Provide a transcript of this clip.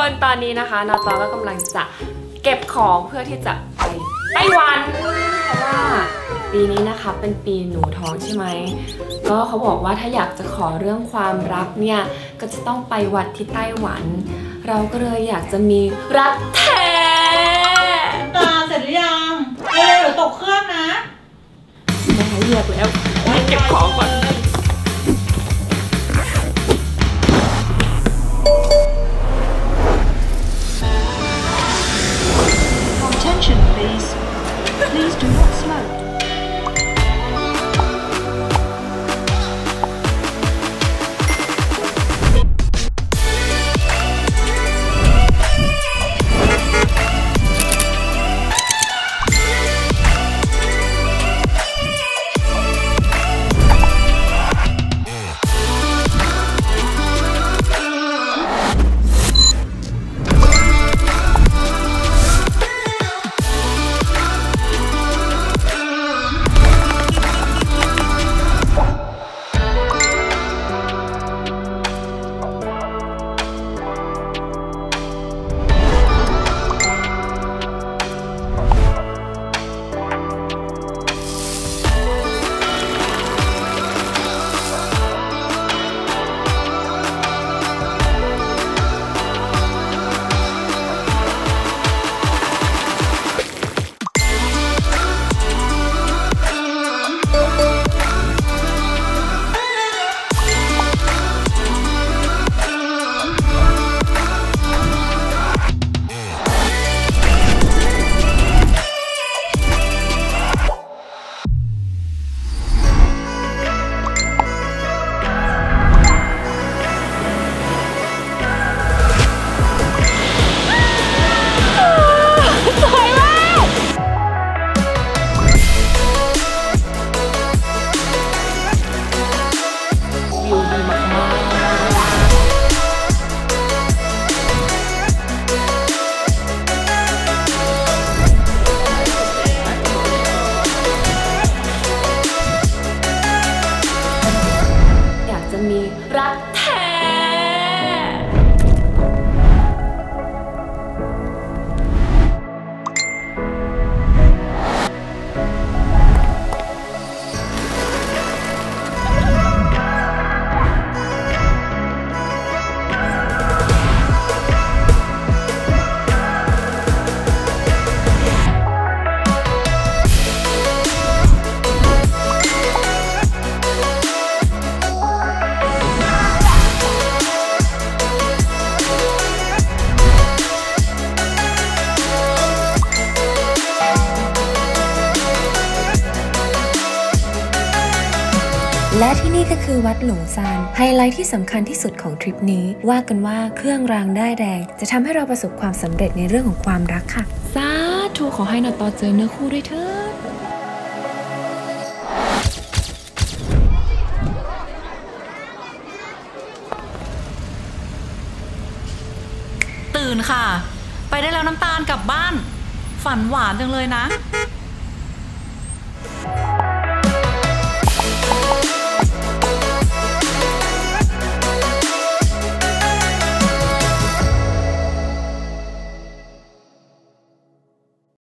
คนตอนนี้นะคะนอตอก็กำลังจะเก็บของเพื่อที่จะไปไต้หวันเพราะว่าปีนี้นะคะเป็นปีหนูท้องใช่ไหมก็เขาบอกว่าถ้าอยากจะขอเรื่องความรักเนี่ยก็จะต้องไปวัดที่ไต้หวันเราก็เลยอยากจะมีรักแท้ตาเสร็จหรือยังเร็วเดี๋ยวตกเครื่องนะแม่เรียกแล้วให้เก็บของก่อน Attention please. Please do not smoke. รักแท้และที่นี่ก็คือวัดหลงซานไฮไลท์ที่สำคัญที่สุดของทริปนี้ว่ากันว่าเครื่องรางได้ายแดงจะทำให้เราประสบความสำเร็จในเรื่องของความรักค่ะสาธุขอให้นอตอเจอเนื้อคู่ด้วยเถิดตื่นค่ะไปได้แล้วน้ำตาลกลับบ้านฝันหวานจังเลยนะ